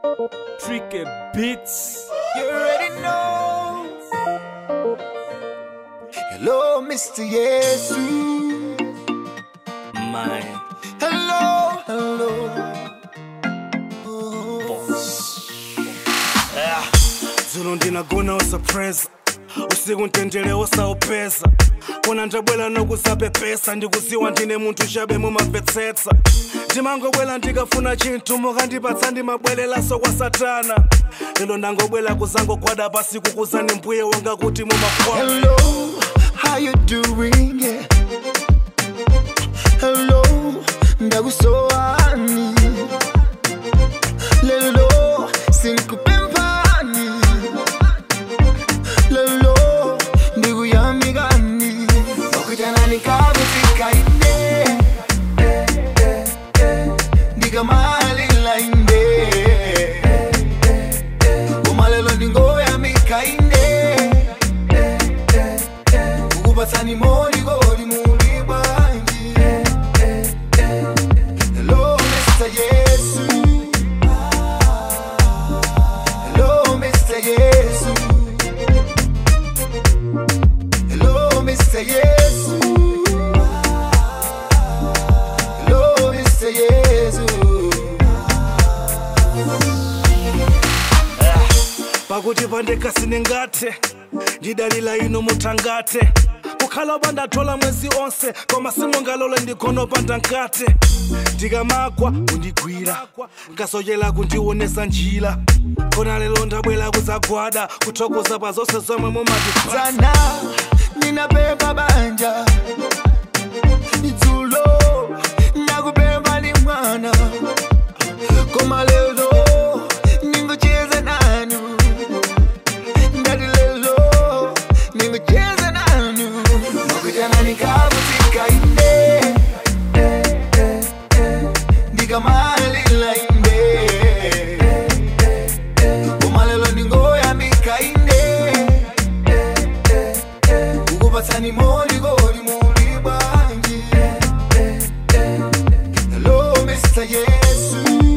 Tricky Beats. You already know. Hello, Mr. Yesu. Mine. Hello, hello. Zulu ndinagona usapresa usiku ntendele usaupesa kona ndabwela nokusapepesa ndikuziwa ndine munthu chabe mumamvetsetsa ndimangobwela ndikafuna chinthu mukandipatsa ndimabwerelaso kwa satana lero ndangobwela kuzangogwada pasi kukuzani mbuye wanga kuti mumakwana. Hello, how you doing? Yeah. Hello, ndakusowani. Lelo, sinkupempani. Lelo, ndikuyamikani. Okutana nikabutika ine. Ndikamalila ine. Umalelo ndingoyamika ine. Ukubatsani moli goli muli banji. Hello, Mr. Yesu. Hello, Mr. Yesu. Hello, Mr. Yesu. Hello, Mr. Yesu. pakuti pandekasine ngate ndidalila ino mutangate kukhala bandathola mwezi onse koma simungalole ndikhono pandankate ndikamagwa kundigwira ngasochela kundionesa njira kona lelo ndabwela kuzagwada kuthokoza pa zonse zomwe mumatipatsa. Sana ninabeba banja idzulo nakubeba ni mwana koma lelo ningocheza nanu ndati lelo ningocheza nanu nokutana nikabutika ine ndikamalila ine koma lelo ningoyamika ine ukubatsani moli goli muli banji. Hello, Mr. Yesu.